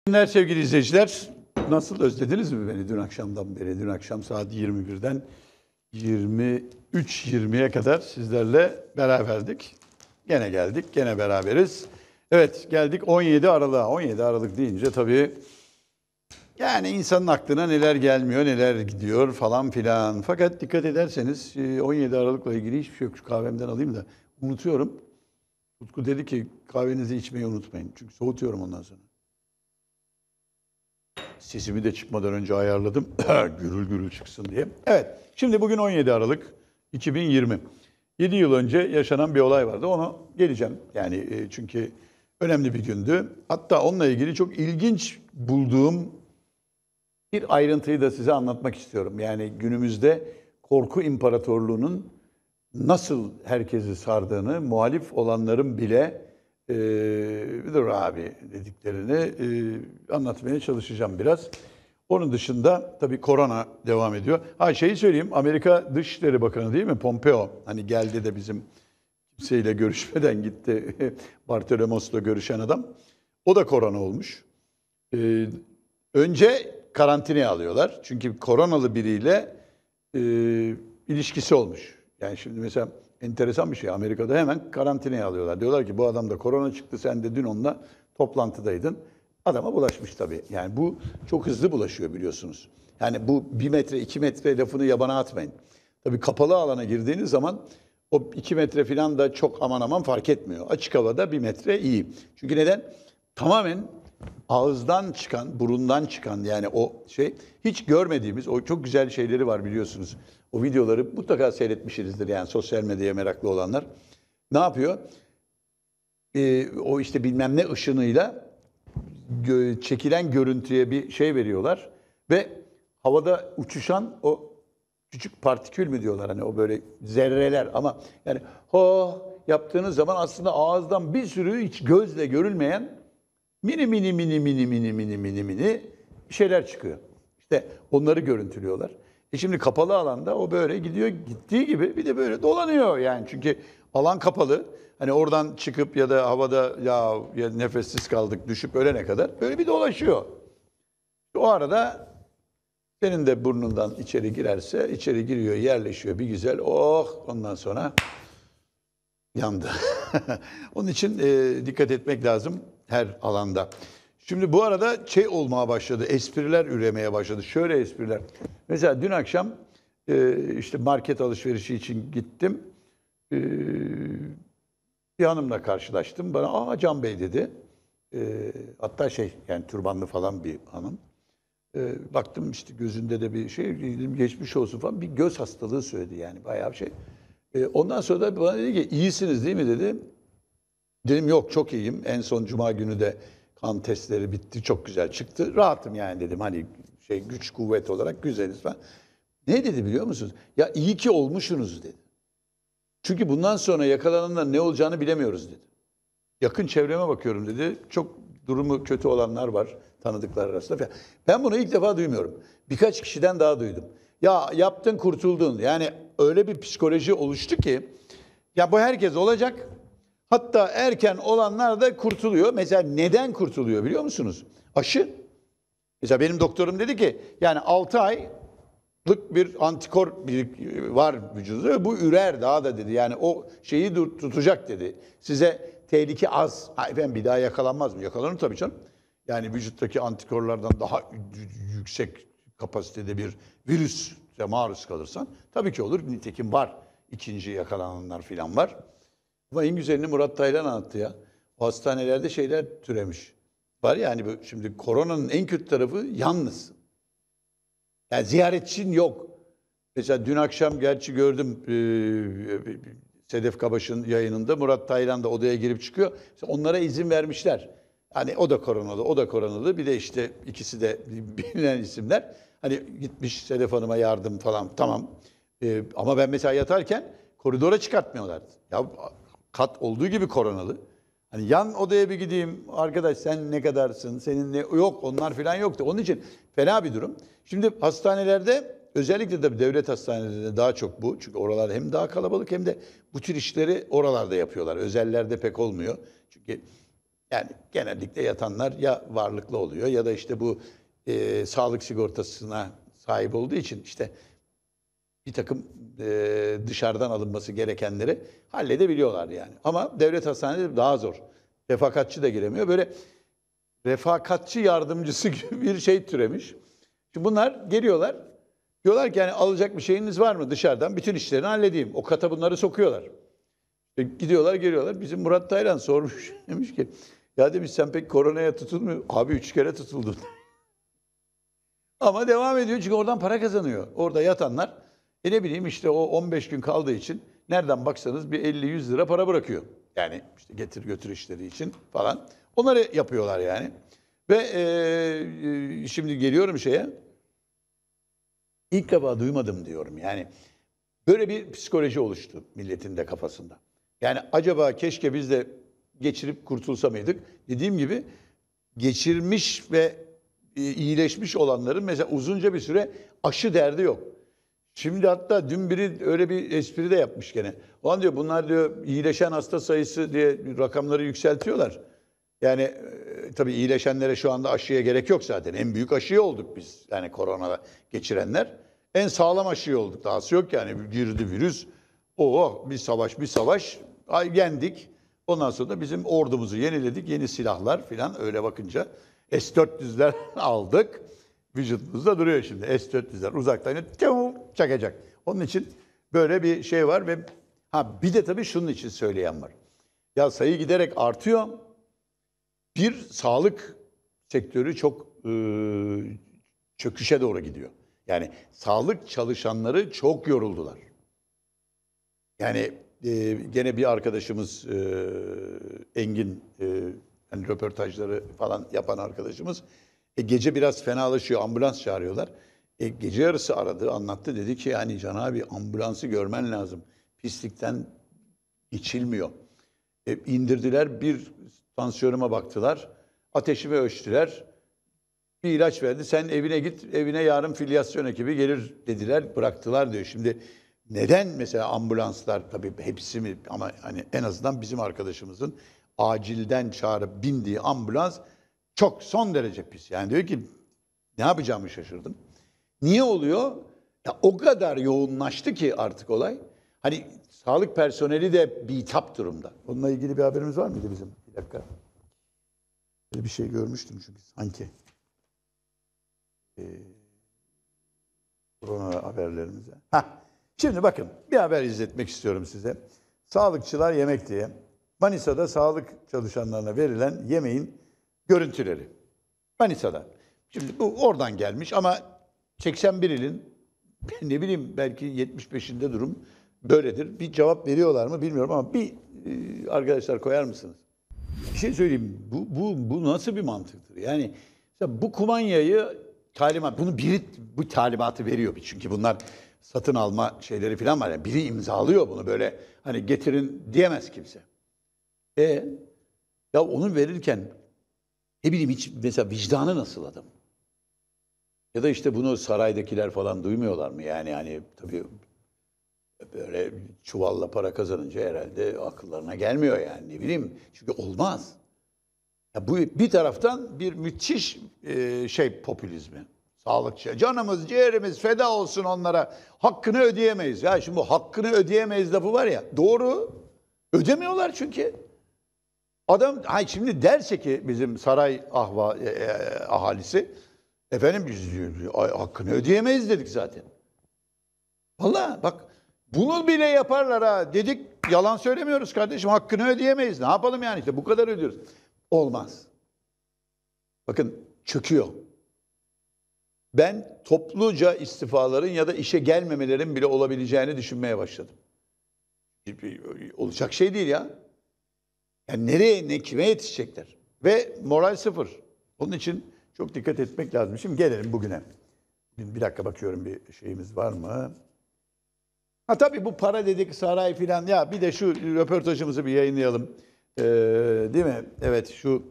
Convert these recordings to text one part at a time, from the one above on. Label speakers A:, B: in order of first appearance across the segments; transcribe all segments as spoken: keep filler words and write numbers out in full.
A: Günler sevgili izleyiciler. Nasıl özlediniz mi beni dün akşamdan beri? Dün akşam saat yirmi birden yirmi üç yirmiye kadar sizlerle beraberdik. Gene geldik, gene beraberiz. Evet, geldik on yedi Aralık'a. on yedi Aralık deyince tabii yani insanın aklına neler gelmiyor, neler gidiyor falan filan. Fakat dikkat ederseniz on yedi Aralık'la ilgili hiçbir şey yok. Şu kahvemden alayım da unutuyorum. Utku dedi ki kahvenizi içmeyi unutmayın. Çünkü soğutuyorum ondan sonra. Sesimi de çıkmadan önce ayarladım. Gürül gürül çıksın diye. Evet, şimdi bugün on yedi Aralık iki bin yirmi. yedi yıl önce yaşanan bir olay vardı. Ona geleceğim. Yani çünkü önemli bir gündü. Hatta onunla ilgili çok ilginç bulduğum bir ayrıntıyı da size anlatmak istiyorum. Yani günümüzde korku imparatorluğunun nasıl herkesi sardığını, muhalif olanların bile Ee, dur abi dediklerini e, anlatmaya çalışacağım biraz. Onun dışında tabii korona devam ediyor. Ha şeyi söyleyeyim, Amerika Dışişleri Bakanı değil mi? Pompeo. Hani geldi de bizim kimseyle görüşmeden gitti. Bartolomos'la görüşen adam. O da korona olmuş. Ee, önce karantinaya alıyorlar. Çünkü koronalı biriyle e, ilişkisi olmuş. Yani şimdi mesela enteresan bir şey. Amerika'da hemen karantinaya alıyorlar. Diyorlar ki bu adamda korona çıktı, sen de dün onunla toplantıdaydın. Adama bulaşmış tabii. Yani bu çok hızlı bulaşıyor biliyorsunuz. Yani bu bir metre, iki metre lafını yabana atmayın. Tabii kapalı alana girdiğiniz zaman o iki metre falan da çok aman aman fark etmiyor. Açık havada bir metre iyi. Çünkü neden? Tamamen ağızdan çıkan, burundan çıkan yani o şey hiç görmediğimiz o çok güzel şeyleri var biliyorsunuz. O videoları mutlaka seyretmişsinizdir yani sosyal medyaya meraklı olanlar. Ne yapıyor? Ee, o işte bilmem ne ışınıyla gö- çekilen görüntüye bir şey veriyorlar ve havada uçuşan o küçük partikül mü diyorlar hani o böyle zerreler ama yani ho yaptığınız zaman aslında ağızdan bir sürü hiç gözle görülmeyen mini mini mini mini mini mini mini mini bir şeyler çıkıyor. İşte onları görüntülüyorlar. E şimdi kapalı alanda o böyle gidiyor gittiği gibi bir de böyle dolanıyor yani çünkü alan kapalı. Hani oradan çıkıp ya da havada ya, ya nefessiz kaldık düşüp ölene kadar böyle bir dolaşıyor. O arada senin de burnundan içeri girerse içeri giriyor yerleşiyor bir güzel oh ondan sonra yandı. Onun için e, dikkat etmek lazım her alanda. Şimdi bu arada şey olmaya başladı, espriler üremeye başladı. Şöyle espriler. Mesela dün akşam e, işte market alışverişi için gittim. E, bir hanımla karşılaştım. Bana aa Can Bey dedi. E, hatta şey yani türbanlı falan bir hanım. E, baktım işte gözünde de bir şey dedim geçmiş olsun falan. Bir göz hastalığı söyledi yani bayağı bir şey. E, ondan sonra da bana dedi ki iyisiniz değil mi dedi. Dedim yok çok iyiyim. En son cuma günü de kan testleri bitti. Çok güzel çıktı. Rahatım yani dedim. Hani şey güç kuvvet olarak güzeliz falan. Ne dedi biliyor musunuz? Ya iyi ki olmuşsunuz dedi. Çünkü bundan sonra yakalananlar ne olacağını bilemiyoruz dedi. Yakın çevreme bakıyorum dedi. Çok durumu kötü olanlar var tanıdıklar arasında. Ben bunu ilk defa duymuyorum. Birkaç kişiden daha duydum. Ya yaptın kurtuldun. Yani öyle bir psikoloji oluştu ki ya bu herkes olacak. Hatta erken olanlar da kurtuluyor. Mesela neden kurtuluyor biliyor musunuz? Aşı. Mesela benim doktorum dedi ki yani altı aylık bir antikor var vücudunuzda ve bu ürer daha da dedi. Yani o şeyi tutacak dedi. Size tehlike az. Ha, efendim bir daha yakalanmaz mı? Yakalanır tabii canım. Yani vücuttaki antikorlardan daha yüksek kapasitede bir virüse maruz kalırsan tabii ki olur. Nitekim var. İkinci yakalananlar falan var. Ama en güzelini Murat Taylan anlattı ya. O hastanelerde şeyler türemiş. Var ya hani şimdi koronanın en kötü tarafı yalnız. Yani ziyaretçin yok. Mesela dün akşam gerçi gördüm e, Sedef Kabaş'ın yayınında Murat Taylan da odaya girip çıkıyor. Onlara izin vermişler. Hani o da koronalı, o da koronalı. Bir de işte ikisi de bilinen isimler. Hani gitmiş Sedef Hanım'a yardım falan tamam. E, ama ben mesela yatarken koridora çıkartmıyorlar. Ya kat olduğu gibi koronalı. Hani yan odaya bir gideyim arkadaş sen ne kadarsın senin ne yok onlar falan yoktu. Onun için fena bir durum. Şimdi hastanelerde özellikle de devlet hastanelerinde daha çok bu. Çünkü oralar hem daha kalabalık hem de bu tür işleri oralarda yapıyorlar. Özellerde pek olmuyor. Çünkü Yani genellikle yatanlar ya varlıklı oluyor ya da işte bu e, sağlık sigortasına sahip olduğu için işte bir takım e, dışarıdan alınması gerekenleri halledebiliyorlar yani. Ama devlet hastaneleri daha zor. Refakatçi de giremiyor. Böyle refakatçi yardımcısı gibi bir şey türemiş. Şimdi bunlar geliyorlar. Diyorlar ki yani alacak bir şeyiniz var mı dışarıdan? Bütün işlerini halledeyim. O kata bunları sokuyorlar. E, gidiyorlar geliyorlar. Bizim Murat Taylan sormuş. Demiş ki ya demiş sen pek koronaya tutulmuyor. Abi üç kere tutuldun. Ama devam ediyor çünkü oradan para kazanıyor. Orada yatanlar e ne bileyim işte o on beş gün kaldığı için nereden baksanız bir elli yüz lira para bırakıyor. Yani işte getir götür işleri için falan. Onları yapıyorlar yani. Ve e, şimdi geliyorum şeye. İlk defa duymadım diyorum yani. Böyle bir psikoloji oluştu milletin de kafasında. Yani acaba keşke biz de geçirip kurtulsa mıydık? Dediğim gibi geçirmiş ve iyileşmiş olanların mesela uzunca bir süre aşı derdi yok. Şimdi hatta dün biri öyle bir espri de yapmış gene. O an diyor bunlar diyor iyileşen hasta sayısı diye rakamları yükseltiyorlar. Yani e, tabii iyileşenlere şu anda aşıya gerek yok zaten. En büyük aşıyı olduk biz. Yani korona geçirenler. En sağlam aşıyı olduk. Dahası yok yani. Girdi virüs. Oo bir savaş bir savaş. Ay, yendik. Ondan sonra da bizim ordumuzu yeniledik. Yeni silahlar filan öyle bakınca. S dört yüzler aldık. Vücudumuzda duruyor şimdi. S dört yüzler uzaktan çakacak. Onun için böyle bir şey var ve ha bir de tabii şunun için söyleyen var. Ya sayı giderek artıyor. Bir sağlık sektörü çok e, çöküşe doğru gidiyor. Yani sağlık çalışanları çok yoruldular. Yani e, gene bir arkadaşımız e, Engin e, yani röportajları falan yapan arkadaşımız e, gece biraz fenalaşıyor, ambulans çağırıyorlar. E, gece yarısı aradı, anlattı, dedi ki yani Can abi ambulansı görmen lazım. Pislikten içilmiyor. E, indirdiler, bir tansiyonuma baktılar, ateşimi ölçtüler, bir ilaç verdi. Sen evine git, evine yarın filyasyon ekibi gelir dediler, bıraktılar diyor. Şimdi neden mesela ambulanslar, tabii hepsi mi ama hani en azından bizim arkadaşımızın acilden çağırıp bindiği ambulans çok son derece pis. Yani diyor ki ne yapacağımı şaşırdım. Niye oluyor? Ya o kadar yoğunlaştı ki artık olay. Hani sağlık personeli de bitap durumda. Onunla ilgili bir haberimiz var mıydı bizim? Bir dakika. Böyle bir şey görmüştüm çünkü sanki. Ee, korona haberlerimize. Heh. Şimdi bakın bir haber izletmek istiyorum size. Sağlıkçılar yemek diye. Manisa'da sağlık çalışanlarına verilen yemeğin görüntüleri. Manisa'da. Şimdi bu oradan gelmiş ama seksen bir ilin ne bileyim belki yetmiş beşinde durum böyledir. Bir cevap veriyorlar mı bilmiyorum ama bir e, arkadaşlar koyar mısınız? Bir şey söyleyeyim. Bu, bu, bu nasıl bir mantıktır? Yani bu kumanyayı talimat, bunu biri bu talimatı veriyor. Çünkü bunlar satın alma şeyleri falan var. Yani biri imzalıyor bunu böyle hani getirin diyemez kimse. E ya onu verirken ne bileyim hiç mesela vicdanı nasıl adam? Ya da işte bunu saraydakiler falan duymuyorlar mı? Yani hani tabii böyle çuvalla para kazanınca herhalde akıllarına gelmiyor yani ne bileyim. Çünkü olmaz. Ya bu bir taraftan bir müthiş e, şey popülizmi. Sağlıkçı. Canımız, ciğerimiz feda olsun onlara. Hakkını ödeyemeyiz. Ya şimdi bu hakkını ödeyemeyiz lafı var ya. Doğru. Ödemiyorlar çünkü. Adam hay şimdi derse ki bizim saray ahva e, e, ahalisi efendim biz hakkını ödeyemeyiz dedik zaten. Vallahi bak bunu bile yaparlar ha dedik, yalan söylemiyoruz kardeşim, hakkını ödeyemeyiz. Ne yapalım yani işte bu kadar ödüyoruz. Olmaz. Bakın çöküyor. Ben topluca istifaların ya da işe gelmemelerin bile olabileceğini düşünmeye başladım. Olacak şey değil ya. Yani nereye, ne kime yetişecekler? Ve moral sıfır. Onun için çok dikkat etmek lazım. Şimdi gelelim bugüne. Bir dakika bakıyorum bir şeyimiz var mı? Ha tabii bu para dedik, saray filan. Ya bir de şu röportajımızı bir yayınlayalım. Ee, değil mi? Evet şu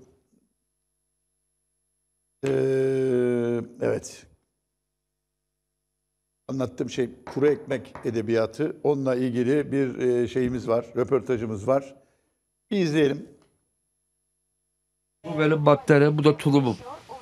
A: ee, evet. Anlattığım şey kuru ekmek edebiyatı. Onunla ilgili bir şeyimiz var, röportajımız var. Bir izleyelim.
B: Bu benim battaniyem, bu da tulumum.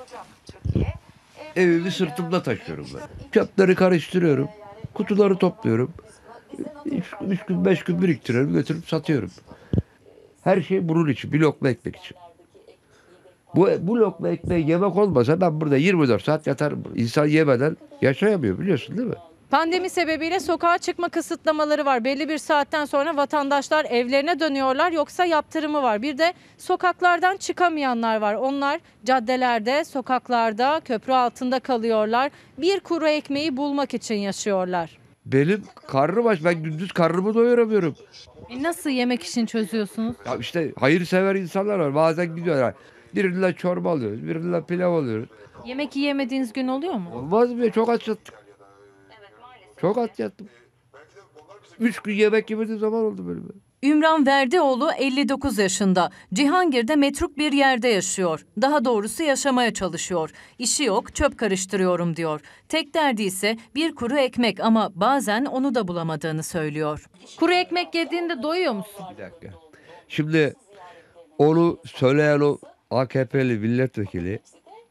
B: Evimi sırtımda taşıyorum ben. Çöpleri karıştırıyorum. Kutuları topluyorum. Üç, üç gün, beş gün biriktiriyorum, götürüp satıyorum. Her şey bunun için, bir lokma ekmek için. Bu, bu lokma ekmeği yemek olmasa ben burada yirmi dört saat yatarım. İnsan yemeden yaşayamıyor, biliyorsun değil mi?
C: Pandemi sebebiyle sokağa çıkma kısıtlamaları var. Belli bir saatten sonra vatandaşlar evlerine dönüyorlar, yoksa yaptırımı var. Bir de sokaklardan çıkamayanlar var. Onlar caddelerde, sokaklarda, köprü altında kalıyorlar. Bir kuru ekmeği bulmak için yaşıyorlar.
B: Benim karnım aç. Ben gündüz karnımı doyuramıyorum.
C: E nasıl yemek için çözüyorsunuz?
B: Ya işte hayırsever insanlar var. Bazen gidiyorlar. Birinden çorba alıyoruz, birinden pilav alıyoruz.
C: Yemek yiyemediğiniz gün oluyor mu?
B: Olmaz mı ya? Çok aç yattık. Çok aç yattım. Üç gün yemek yemediğim zaman oldu böyle.
D: Ümran Verdioğlu elli dokuz yaşında. Cihangir'de metruk bir yerde yaşıyor. Daha doğrusu yaşamaya çalışıyor. İşi yok, çöp karıştırıyorum diyor. Tek derdi ise bir kuru ekmek, ama bazen onu da bulamadığını söylüyor.
C: Kuru ekmek yediğinde doyuyor musun?
B: Bir dakika. Şimdi onu söyleyen o A K P'li milletvekili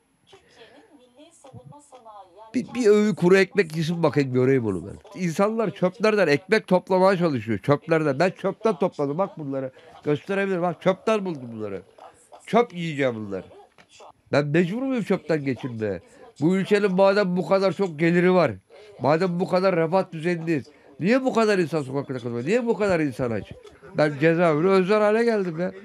B: bir, bir öğü kuru ekmek yesin bakayım, göreyim onu ben. İnsanlar çöplerden ekmek toplamaya çalışıyor. Çöplerden. Ben çöpten topladım. Bak bunları. Gösterebilirim. Bak çöpten buldum bunları. Çöp yiyeceğim bunları. Ben mecbur muyum çöpten geçinmeye? Bu ülkenin madem bu kadar çok geliri var, madem bu kadar refah düzeyindeyiz, niye bu kadar insan sokakta kalıyor? Niye bu kadar insan aç? Ben cezaevine özel hale geldim ya.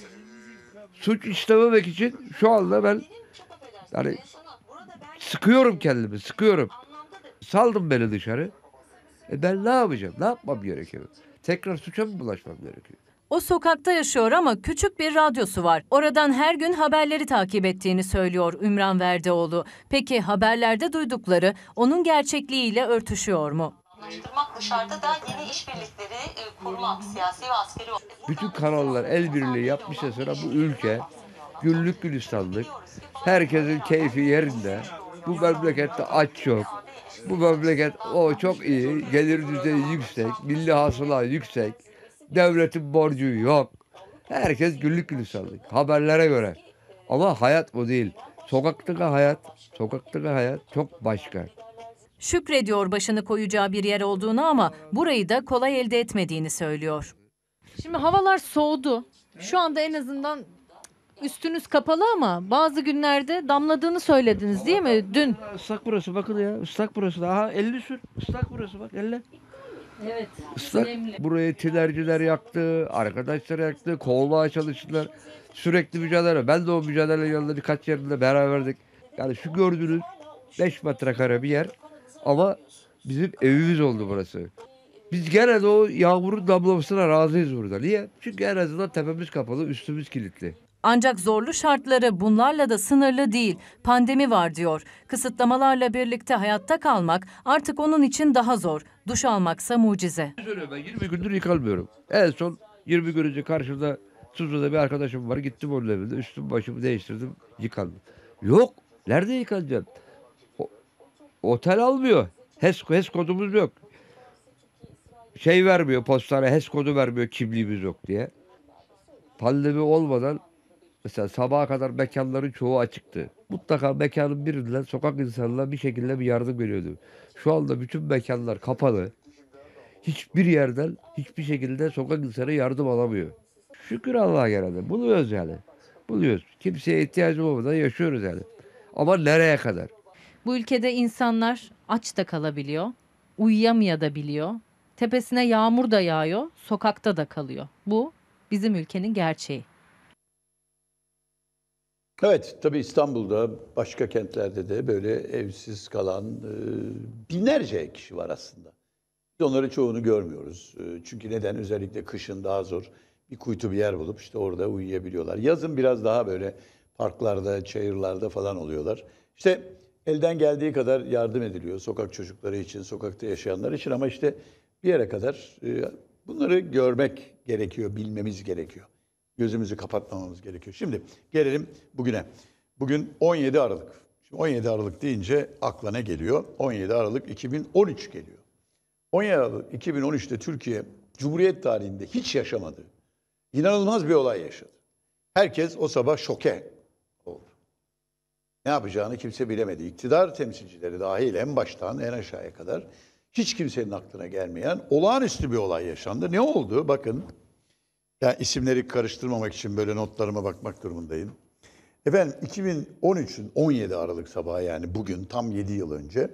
B: Suç işlememek için şu anda ben yani sıkıyorum kendimi, sıkıyorum. Saldım beni dışarı. E ben ne yapacağım? Ne yapmam gerekiyor? Tekrar suça mı bulaşmam gerekiyor?
D: O sokakta yaşıyor ama küçük bir radyosu var. Oradan her gün haberleri takip ettiğini söylüyor Ümran Verdioğlu. Peki haberlerde duydukları onun gerçekliğiyle örtüşüyor mu?
E: Anlaştırmak, dışarıda da yeni işbirlikleri e, kurmak, siyasi ve askeri.
B: Bütün kanallar el birliği yapmışsa sonra bu ülke güllük gülistanlık. Herkesin keyfi yerinde. Bu memlekette aç yok. Bu memleket o çok iyi. Gelir düzeyi yüksek. Milli hasıla yüksek. Devletin borcu yok. Herkes güllük gülistanlık. Haberlere göre. Ama hayat o değil. Sokaktaki hayat, sokaktaki hayat çok başka.
D: Şükrediyor başını koyacağı bir yer olduğunu, ama burayı da kolay elde etmediğini söylüyor.
C: Şimdi havalar soğudu. Şu anda en azından üstünüz kapalı, ama bazı günlerde damladığını söylediniz değil mi dün?
B: Islak burası, bakın ya. Islak burası. Aha elli sür. Islak burası, bak elle.
C: Evet.
B: Islak. Burayı tilerciler yaktı, arkadaşlar yaktı, kovmaya çalıştılar. Sürekli mücadele. Ben de o mücadelenin yanında birkaç yerinde beraberdik. Yani şu gördüğünüz beş metrekare bir yer, ama bizim evimiz oldu burası. Biz gene de o yağmurun damlamasına razıyız burada. Niye? Çünkü en azından tepemiz kapalı, üstümüz kilitli.
D: Ancak zorlu şartları bunlarla da sınırlı değil. Pandemi var diyor. Kısıtlamalarla birlikte hayatta kalmak artık onun için daha zor. Duş almaksa mucize.
B: Söylüyorum, ben yirmi gündür yıkanmıyorum. En son yirmi gün önce karşımda Tuzla'da bir arkadaşım var. Gittim onun evinde. Üstümü başımı değiştirdim. Yıkandım. Yok. Nerede yıkanacaksın? O, otel almıyor. HES, HES kodumuz yok. Şey vermiyor, postane HES kodu vermiyor, kimliğimiz yok diye. Pandemi olmadan mesela sabaha kadar mekanların çoğu açıktı. Mutlaka mekanın birinden sokak insanına bir şekilde bir yardım veriyordu. Şu anda bütün mekanlar kapalı. Hiçbir yerden hiçbir şekilde sokak insanı yardım alamıyor. Şükür Allah'a genelde. Buluyoruz yani. Buluyoruz. Kimseye ihtiyacı olmadan yaşıyoruz yani. Ama nereye kadar?
C: Bu ülkede insanlar aç da kalabiliyor, uyuyamayabiliyor. Tepesine yağmur da yağıyor, sokakta da kalıyor. Bu bizim ülkenin gerçeği.
A: Evet, tabii İstanbul'da, başka kentlerde de böyle evsiz kalan e, binlerce kişi var aslında. Biz onların çoğunu görmüyoruz. E, çünkü neden? Özellikle kışın daha zor bir kuytu bir yer bulup işte orada uyuyabiliyorlar. Yazın biraz daha böyle parklarda, çayırlarda falan oluyorlar. İşte elden geldiği kadar yardım ediliyor sokak çocukları için, sokakta yaşayanlar için, ama işte bir yere kadar e, bunları görmek gerekiyor, bilmemiz gerekiyor. Gözümüzü kapatmamamız gerekiyor. Şimdi gelelim bugüne. Bugün on yedi Aralık. Şimdi on yedi Aralık deyince akla ne geliyor? on yedi Aralık iki bin on üç geliyor. on yedi Aralık iki bin on üçte Türkiye Cumhuriyet tarihinde hiç yaşamadığı inanılmaz bir olay yaşadı. Herkes o sabah şoke. ne yapacağını kimse bilemedi. İktidar temsilcileri dahil en baştan en aşağıya kadar hiç kimsenin aklına gelmeyen olağanüstü bir olay yaşandı. Ne oldu? Bakın, yani isimleri karıştırmamak için böyle notlarıma bakmak durumundayım. Efendim iki bin on üçün on yedi Aralık sabahı, yani bugün tam yedi yıl önce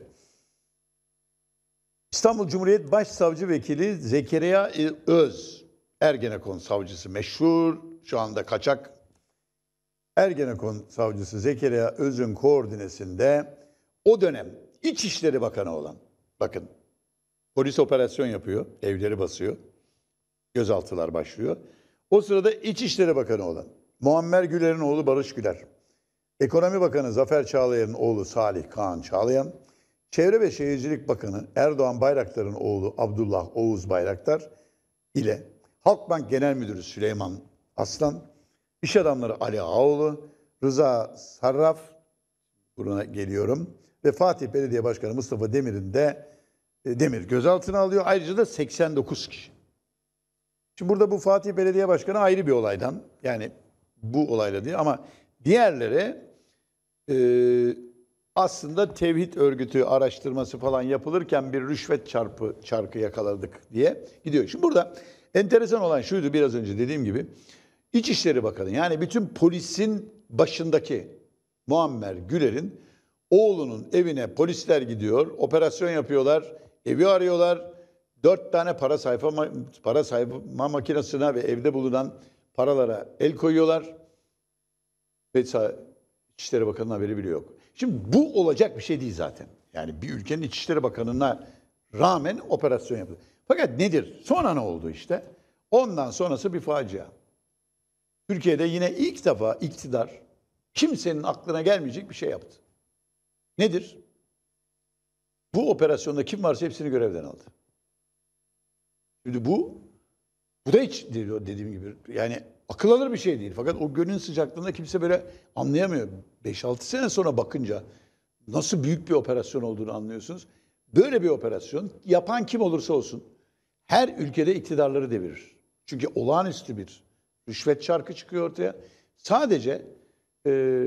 A: İstanbul Cumhuriyet Başsavcı Vekili Zekeriya Öz, Ergenekon savcısı, meşhur şu anda kaçak Ergenekon savcısı Zekeriya Öz'ün koordinesinde o dönem İçişleri Bakanı olan, bakın, polis operasyon yapıyor, evleri basıyor, gözaltılar başlıyor. O sırada İçişleri Bakanı olan Muammer Güler'in oğlu Barış Güler, Ekonomi Bakanı Zafer Çağlayan'ın oğlu Salih Kaan Çağlayan, Çevre ve Şehircilik Bakanı Erdoğan Bayraktar'ın oğlu Abdullah Oğuz Bayraktar ile Halkbank Genel Müdürü Süleyman Aslan, iş adamları Ali Ağoğlu, Rıza Sarraf, buruna geliyorum, ve Fatih Belediye Başkanı Mustafa Demir'in de e, Demir gözaltına alıyor. Ayrıca da seksen dokuz kişi. Şimdi burada bu Fatih Belediye Başkanı ayrı bir olaydan, yani bu olayla değil, ama diğerleri e, aslında tevhid örgütü araştırması falan yapılırken bir rüşvet çarpı çarkı yakaladık diye gidiyor. Şimdi burada enteresan olan şuydu, biraz önce dediğim gibi, İçişleri Bakanı, yani bütün polisin başındaki Muammer Güler'in oğlunun evine polisler gidiyor, operasyon yapıyorlar, evi arıyorlar, dört tane para sayfa para sayma makinesine ve evde bulunan paralara el koyuyorlar ve İçişleri Bakanı'nın haberi bile yok. Şimdi bu olacak bir şey değil zaten. Yani bir ülkenin İçişleri Bakanı'na rağmen operasyon yapıyor. Fakat nedir? Sonra ne oldu işte? Ondan sonrası bir facia. Türkiye'de yine ilk defa iktidar kimsenin aklına gelmeyecek bir şey yaptı. Nedir? Bu operasyonda kim varsa hepsini görevden aldı. Şimdi bu, bu da hiç dediğim gibi yani akıl alır bir şey değil. Fakat o gönül sıcaklığında kimse böyle anlayamıyor. beş altı sene sonra bakınca nasıl büyük bir operasyon olduğunu anlıyorsunuz. Böyle bir operasyon yapan kim olursa olsun her ülkede iktidarları devirir. Çünkü olağanüstü bir rüşvet çarkı çıkıyor ortaya. Sadece e,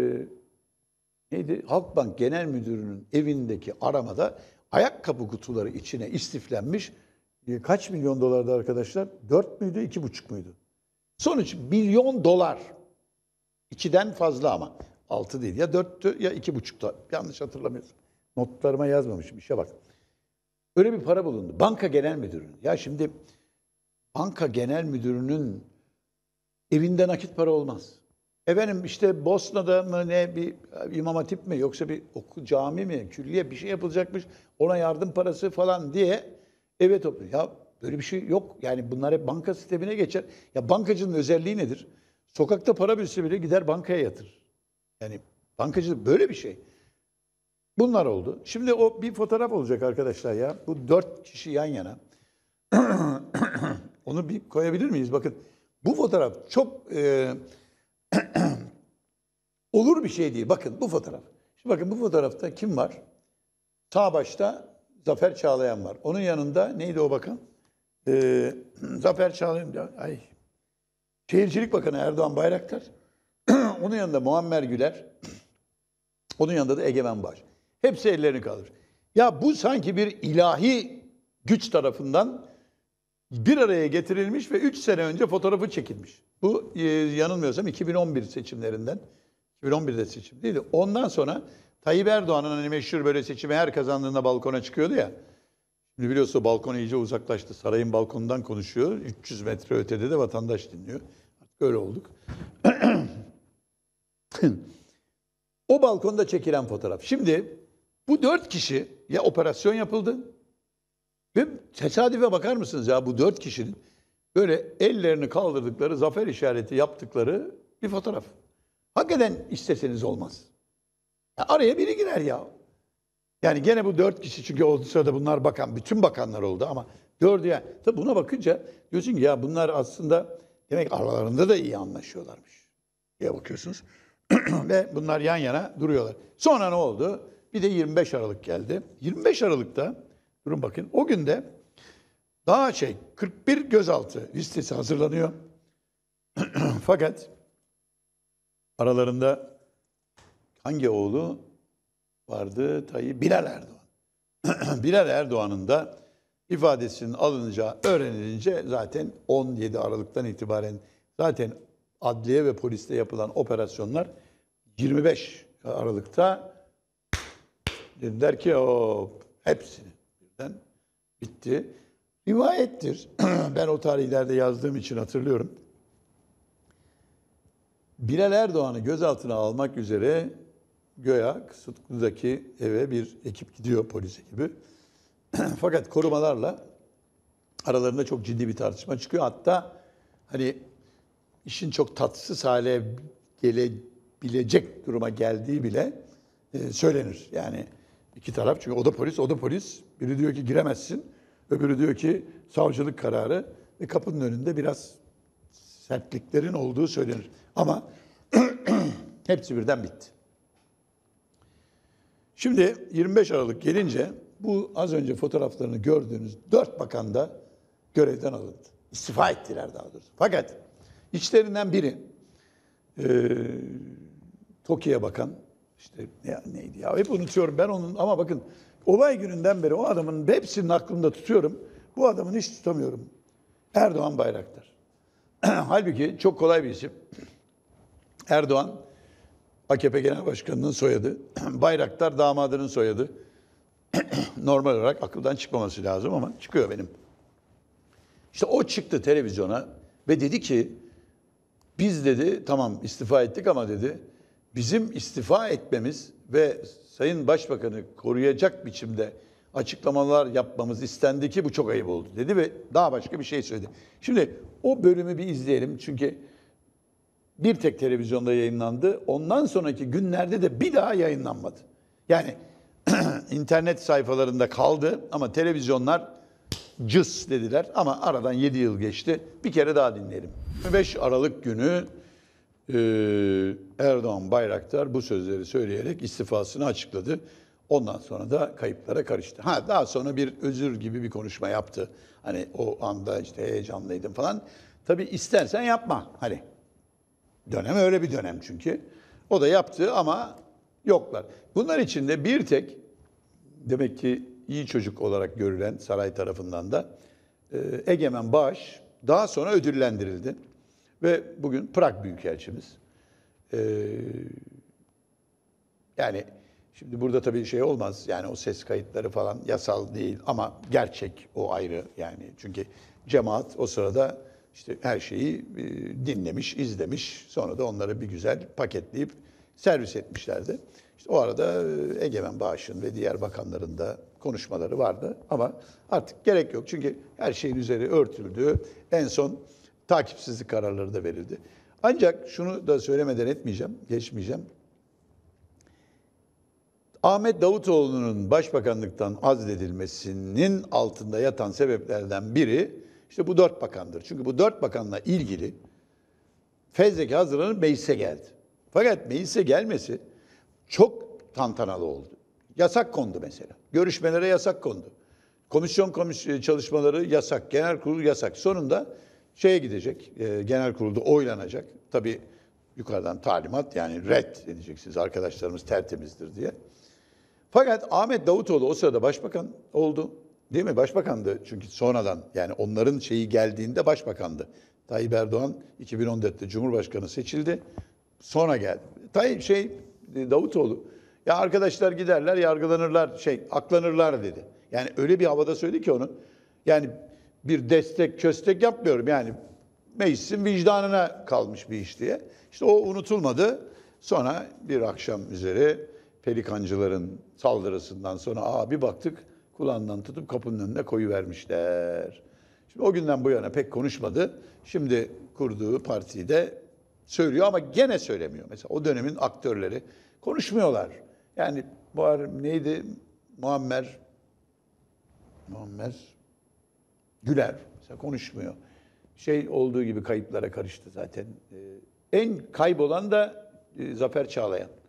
A: neydi? Halkbank Genel Müdürü'nün evindeki aramada ayakkabı kutuları içine istiflenmiş e, kaç milyon dolardı arkadaşlar? Dört müydü, iki buçuk muydu? Sonuç milyon dolar. İkiden fazla ama. Altı değil. Ya dörttü ya iki buçukta. Yanlış hatırlamıyorsun. Notlarıma yazmamışım. İşe bak. Öyle bir para bulundu. Banka Genel Müdürü'nün. Ya şimdi Banka Genel Müdürü'nün evinde nakit para olmaz. Efendim işte Bosna'da mı ne bir İmam Hatip mi yoksa bir okul, cami mi, külliye bir şey yapılacakmış. Ona yardım parası falan diye eve topluyor. Ya böyle bir şey yok. Yani bunlar hep banka sistemine geçer. Ya bankacının özelliği nedir? Sokakta para bilse bile gider bankaya yatırır. Yani bankacılık böyle bir şey. Bunlar oldu. Şimdi o bir fotoğraf olacak arkadaşlar ya. Bu dört kişi yan yana. Onu bir koyabilir miyiz? Bakın bu fotoğraf çok e, olur bir şey değil. Bakın bu fotoğraf. Şimdi bakın bu fotoğrafta kim var? Sağ başta Zafer Çağlayan var. Onun yanında neydi o bakan? Ee, Zafer Çağlayan. Ay. Şehircilik Bakanı Erdoğan Bayraktar. Onun yanında Muammer Güler. Onun yanında da Egemen Bağış. Hepsi ellerini kaldırır. Ya bu sanki bir ilahi güç tarafından bir araya getirilmiş ve üç sene önce fotoğrafı çekilmiş. Bu e, yanılmıyorsam iki bin on bir seçimlerinden. iki bin on birde seçim değildi. Ondan sonra Tayyip Erdoğan'ın hani meşhur böyle seçimi her kazandığında balkona çıkıyordu ya. Şimdi biliyorsun balkon iyice uzaklaştı. Sarayın balkonundan konuşuyor. üç yüz metre ötede de vatandaş dinliyor. Artık öyle olduk. O balkonda çekilen fotoğraf. Şimdi bu dört kişi ya operasyon yapıldı ve tesadüfe bakar mısınız ya bu dört kişinin böyle ellerini kaldırdıkları, zafer işareti yaptıkları bir fotoğraf. Hakikaten isteseniz olmaz. Ya araya biri girer ya. Yani gene bu dört kişi çünkü o sırada bunlar bakan, bütün bakanlar oldu ama dördü ya. Tabii buna bakınca diyorsun ki ya bunlar aslında demek aralarında da iyi anlaşıyorlarmış diye bakıyorsunuz. Ve bunlar yan yana duruyorlar. Sonra ne oldu? Bir de yirmi beş Aralık geldi. yirmi beş Aralık'ta durun bakın o günde daha şey kırk bir gözaltı listesi hazırlanıyor. Fakat aralarında hangi oğlu vardı? Tayyip Bilal Erdoğan. Bilal Erdoğan'ın da ifadesinin alınacağı öğrenilince zaten on yedi Aralık'tan itibaren zaten adliye ve poliste yapılan operasyonlar yirmi beş Aralık'ta dediler ki o hepsini birden bitti. Rivayettir. Ben o tarihlerde yazdığım için hatırlıyorum. Bilal Erdoğan'ı gözaltına almak üzere göya Kısıtlı'daki eve bir ekip gidiyor, polis ekibi. Fakat korumalarla aralarında çok ciddi bir tartışma çıkıyor. Hatta hani işin çok tatsız hale gelebilecek duruma geldiği bile e, söylenir. Yani iki taraf, çünkü o da polis, o da polis. Biri diyor ki giremezsin, öbürü diyor ki savcılık kararı ve kapının önünde biraz sertliklerin olduğu söylenir. Ama hepsi birden bitti. Şimdi yirmi beş Aralık gelince bu az önce fotoğraflarını gördüğünüz dört bakan da görevden alındı. İstifa ettiler daha doğrusu. Fakat içlerinden biri e, TOKİ'ye bakan, işte ne, neydi ya, hep unutuyorum ben onun, ama bakın olay gününden beri o adamın hepsinin aklımda tutuyorum. Bu adamın hiç tutamıyorum. Erdoğan Bayraktar. Halbuki çok kolay bir isim. Erdoğan A K P Genel Başkanı'nın soyadı. Bayraktar damadının soyadı. Normal olarak akıldan çıkmaması lazım ama çıkıyor benim. İşte o çıktı televizyona ve dedi ki biz dedi tamam istifa ettik ama dedi bizim istifa etmemiz ve Sayın Başbakan'ı koruyacak biçimde açıklamalar yapmamız istendi ki bu çok ayıp oldu dedi ve daha başka bir şey söyledi. Şimdi o bölümü bir izleyelim çünkü bir tek televizyonda yayınlandı. Ondan sonraki günlerde de bir daha yayınlanmadı. Yani internet sayfalarında kaldı ama televizyonlar cıs dediler ama aradan yedi yıl geçti. Bir kere daha dinleyelim. yirmi beş Aralık günü e, Erdoğan Bayraktar bu sözleri söyleyerek istifasını açıkladı. Ondan sonra da kayıplara karıştı. Ha daha sonra bir özür gibi bir konuşma yaptı. Hani o anda işte heyecanlıydım falan. Tabii istersen yapma. Hani dönem öyle bir dönem çünkü. O da yaptı ama yoklar. Bunlar içinde bir tek demek ki iyi çocuk olarak görülen saray tarafından da e, Egemen Bağış daha sonra ödüllendirildi. Ve bugün Prag Büyükelçimiz. E, yani şimdi burada tabii şey olmaz. Yani o ses kayıtları falan yasal değil ama gerçek, o ayrı yani. Çünkü cemaat o sırada işte her şeyi e, dinlemiş, izlemiş. Sonra da onları bir güzel paketleyip servis etmişlerdi. İşte o arada e, Egemen Bağış'ın ve diğer bakanların da konuşmaları vardı. Ama artık gerek yok. Çünkü her şeyin üzeri örtüldü. En son takipsizlik kararları da verildi. Ancak şunu da söylemeden etmeyeceğim, geçmeyeceğim. Ahmet Davutoğlu'nun başbakanlıktan azledilmesinin altında yatan sebeplerden biri işte bu dört bakandır. Çünkü bu dört bakanla ilgili fezleke hazırlanıp meclise geldi. Fakat meclise gelmesi çok tantanalı oldu. Yasak kondu mesela. Görüşmelere yasak kondu. Komisyon komis çalışmaları yasak. Genel kurul yasak. Sonunda şeye gidecek. E, genel kurulda oylanacak. Tabii yukarıdan talimat yani red edeceksiniz arkadaşlarımız tertemizdir diye. Fakat Ahmet Davutoğlu o sırada başbakan oldu. Değil mi? Başbakandı çünkü sonradan yani onların şeyi geldiğinde başbakandı. Tayyip Erdoğan iki bin on dörtte Cumhurbaşkanı seçildi. Sonra geldi. Tayyip şey Davutoğlu ya arkadaşlar giderler yargılanırlar şey aklanırlar dedi. Yani öyle bir havada söyledi ki onu. Yani bir destek köstek yapmıyorum yani meclisin vicdanına kalmış bir iş diye. İşte o unutulmadı. Sonra bir akşam üzeri pelikancıların saldırısından sonra aa bir baktık kulağından tutup kapının önüne koyuvermişler. Şimdi o günden bu yana pek konuşmadı. Şimdi kurduğu partiyi de söylüyor ama gene söylemiyor. Mesela o dönemin aktörleri konuşmuyorlar. Yani bu neydi? Muammer Muammer Güler mesela konuşmuyor. Şey olduğu gibi kayıplara karıştı zaten. En kaybolan da Zafer Çağlayan.